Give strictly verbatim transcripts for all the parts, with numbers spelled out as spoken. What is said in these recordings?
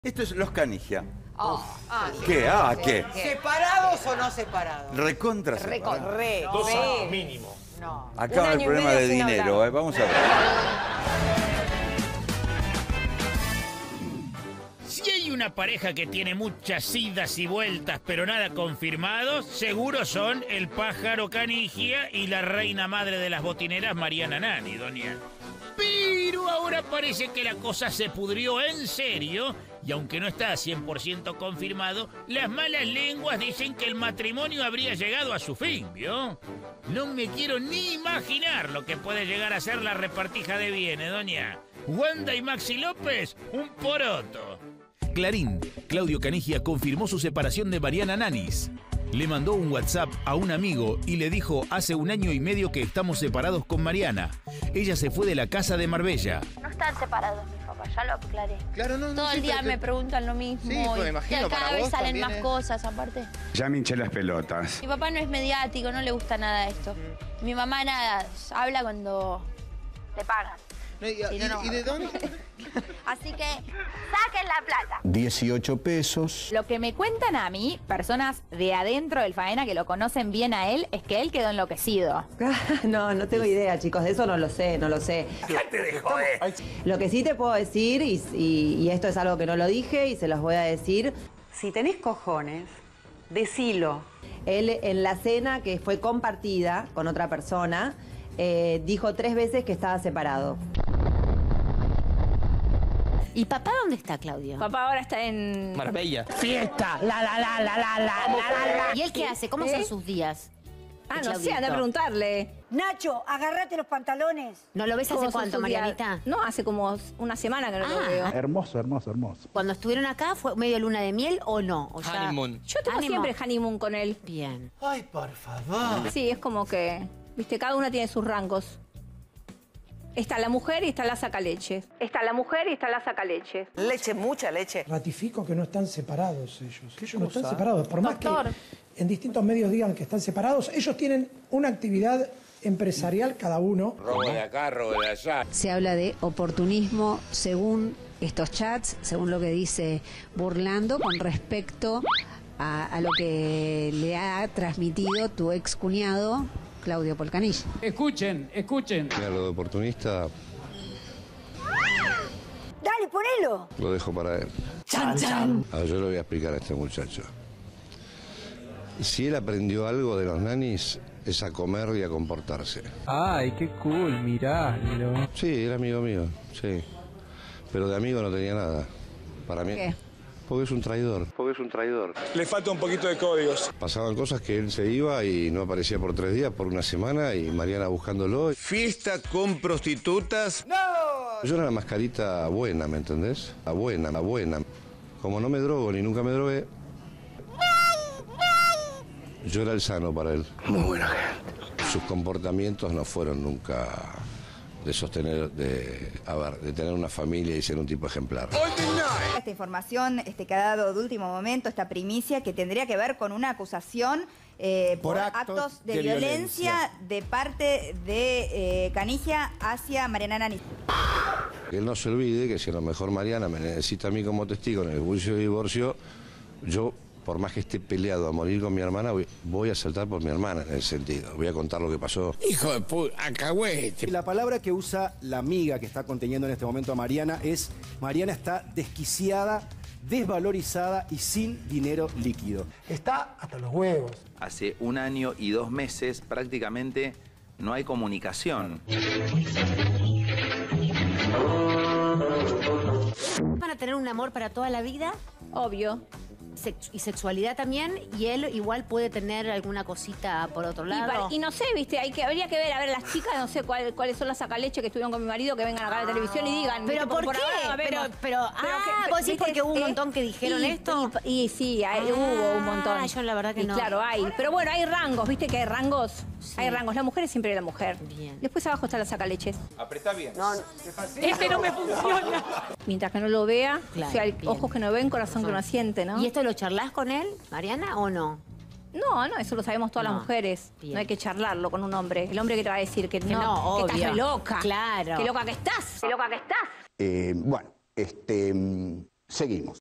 Esto es Los Canigia. Oh, ah, ¿Qué? Ah, ¿qué? ¿Separados o no separados? Recontra separados. Re, Dos re. años mínimo. No. Acaba el problema de dinero, eh. Vamos a ver. Si hay una pareja que tiene muchas idas y vueltas, pero nada confirmado, seguro son el pájaro Canigia y la reina madre de las botineras, Mariana Nani, doña. Pero ahora parece que la cosa se pudrió en serio, y aunque no está cien por ciento confirmado, las malas lenguas dicen que el matrimonio habría llegado a su fin, ¿vio? No me quiero ni imaginar lo que puede llegar a ser la repartija de bienes, doña. Wanda y Maxi López, un poroto. Clarín, Claudio Canigia confirmó su separación de Mariana Nanis. Le mandó un WhatsApp a un amigo y le dijo hace un año y medio que estamos separados con Mariana. Ella se fue de la casa de Marbella. No están separados mis papás, ya lo aclaré. Claro, no, no, Todo sí, el día pero- me preguntan lo mismo. Sí, pues, me y imagino, cada para vez vos salen también más es- cosas aparte. Ya me hinché las pelotas. Mi papá no es mediático, no le gusta nada esto. Mi mamá nada, habla cuando le pagan. No, y, Sí, no, y- no. ¿y de dónde? Así que saquen la plata. dieciocho pesos. Lo que me cuentan a mí, personas de adentro del Faena que lo conocen bien a él, es que él quedó enloquecido. No, no tengo idea, chicos, de eso no lo sé, no lo sé. Lo que sí te puedo decir, y, y- y esto es algo que no lo dije y se los voy a decir, Si tenés cojones, decilo. él en la cena que fue compartida con otra persona, eh, dijo tres veces que estaba separado. ¿Y papá dónde está, Claudio? Papá ahora está en... Marbella. Fiesta, la la la la la la la la. ¿Y él qué hace? ¿Cómo ¿Eh? son sus días? Ah, no sé, Claudito. anda a preguntarle. Nacho, agárrate los pantalones. ¿No lo ves ¿Cómo hace son cuánto, sus días? Marianita? No, hace como una semana que no lo Ah. veo. Hermoso, hermoso, hermoso. Cuando estuvieron acá, ¿fue medio luna de miel o no? O ya- Honeymoon. Yo tengo Ánimo. siempre honeymoon con él. Bien. Ay, por favor. Sí, es como que, viste, cada una tiene sus rangos. Está la mujer y está la sacaleche. Está la mujer y está la sacaleche. Leche, mucha leche. Ratifico que no están separados ellos. Ellos no están cosa? separados. Por más Doctor. que en distintos medios digan que están separados, ellos tienen una actividad empresarial cada uno. Robo de acá, robo de allá. Se habla de oportunismo según estos chats, según lo que dice Burlando, con respecto a, a lo que le ha transmitido tu ex cuñado, Claudio Polcanilla. Escuchen, escuchen. Mira, lo de oportunista Dale, ponelo. lo dejo para él. Chan, chan. Ahora yo le voy a explicar a este muchacho. Si él aprendió algo de los nanis, es a comer y a comportarse. Ay, qué cool, miralo. Sí, era amigo mío, sí. Pero de amigo no tenía nada. Para mí. ¿Qué? Porque es un traidor. Porque es un traidor. Le falta un poquito de códigos. Pasaban cosas que él se iba y no aparecía por tres días, por una semana, y Mariana buscándolo. Fiesta con prostitutas. Yo era la mascarita buena, ¿me entendés? La buena, la buena. Como no me drogo ni nunca me drogué, yo era el sano para él. Muy buena gente. Sus comportamientos no fueron nunca de sostener, de, a ver, de tener una familia y ser un tipo ejemplar. Esta información este, que ha dado de último momento, esta primicia, que tendría que ver con una acusación eh, por, Por actos, actos de, de violencia, violencia. de parte de eh, Canigia hacia Mariana Nani. Que él no se olvide que si a lo mejor Mariana me necesita a mí como testigo en el juicio de divorcio, yo, por más que esté peleado a morir con mi hermana, voy, voy a saltar por mi hermana en ese sentido. Voy a contar lo que pasó. Hijo de puta, acagüete. La palabra que usa la amiga que está conteniendo en este momento a Mariana es: Mariana está desquiciada, desvalorizada y sin dinero líquido. Está hasta los huevos. Hace un año y dos meses prácticamente no hay comunicación. ¿Van a tener un amor para toda la vida? Obvio. Sex- y sexualidad también, y él igual puede tener alguna cosita por otro Y, lado. pa- y no sé, viste, hay que, habría que ver, a ver, las chicas, no sé cuál- cuáles son las sacaleches que estuvieron con mi marido, que vengan acá a la televisión y digan. ¿Pero viste, por qué? ahora Pero- vemos. pero- ah, que- ¿vos decís viste, porque hubo un eh, montón que dijeron y- esto? Y, y sí, hay- Ah, hubo un montón. yo la verdad que Y no. claro, hay. Pero bueno, hay rangos, viste que hay rangos. Sí. Hay rangos. La mujer es siempre la mujer. Bien. Después abajo está la sacaleches. Apretá bien. Este no me funciona. Mientras que no lo vea, Claro, o sea, hay bien. ojos que no ven, corazón que no siente, ¿no? ¿Y esto lo charlas con él, Mariana, o no? No, no, eso lo sabemos todas No, las mujeres. bien. No hay que charlarlo con un hombre. El hombre que te va a decir que, Que no, no, que estás obvio. re loca. Claro. Qué loca que estás. Qué loca que estás. Eh, bueno, este, Seguimos.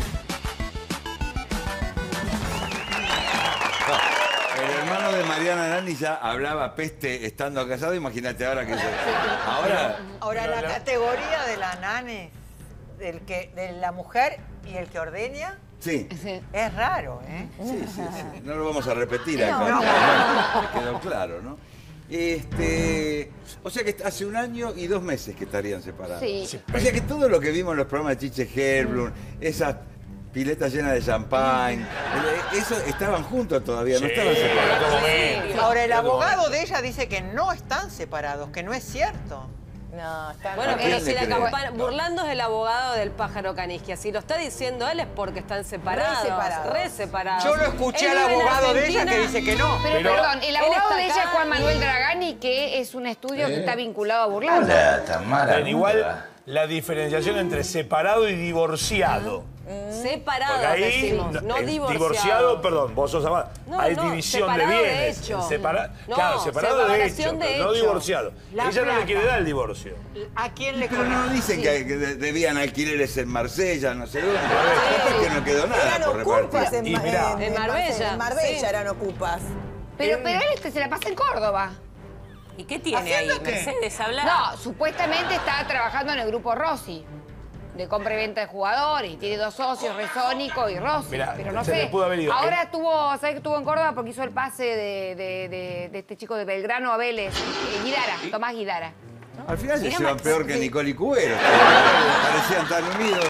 El hermano de Mariana Nani ya hablaba peste estando casado, imagínate ahora que... Ahora... Ahora, la categoría de la nani, del que, de la mujer y el que ordeña, Sí. es raro, ¿eh? Sí, sí, sí. No lo vamos a repetir acá. No. Bueno, quedó claro, ¿no? Este, o sea que hace un año y dos meses que estarían separados. Sí. O sea que todo lo que vimos en los programas de Chiche Herblum, esas piletas llenas de champán, eso estaban juntos todavía, no estaban separados. Ahora, el abogado de ella dice que no están separados, que no es cierto. No, está Bueno, pero si la creo? campana, Burlando es el abogado del pájaro Canisquia. Si lo está diciendo él es porque están separados. Re separados. Re separados. Yo lo escuché Él al vive en abogado de ella Argentina. que dice que no. Pero, Pero- perdón, el Él abogado está de ella es acá Juan y- Manuel Dragani, que es un estudio que ¿Eh? está vinculado a Burlando. Hola, Tamara. Pero igual la diferenciación entre separado y divorciado. Separados, Porque ahí, decimos, no el divorciado. divorciado, perdón, vos sos abogado. No, Hay no, división de separado de bienes. hecho. Separa- No, claro, separado de hecho, separación de pero no hecho. divorciado. La Ella no plata. le quiere dar el divorcio. ¿A quién le Pero no corresponde? dicen Sí. que, que de- debían alquileres en Marsella, no sé dónde. Capaz que no quedó nada Eran por ocupas repartir. en, Y mirá. en- En Marbella, En Marbella sí. eran ocupas. Pero, pero él este se la pasa en Córdoba. ¿Y qué tiene ahí? Mercedes, habla. No, supuestamente está trabajando en el grupo Rossi, de compra y venta de jugadores, y tiene dos socios, Resónico y Rossi, Mirá, pero no se le sé. pudo haber ido. Ahora estuvo, ¿sabes que estuvo en Córdoba? Porque hizo el pase de, de- de- de este chico de Belgrano a Vélez, eh, Guidara, Tomás Guidara. Al final se Mirá, llevan Max, peor que sí. Nicole y Cubero. Parecían tan unidos.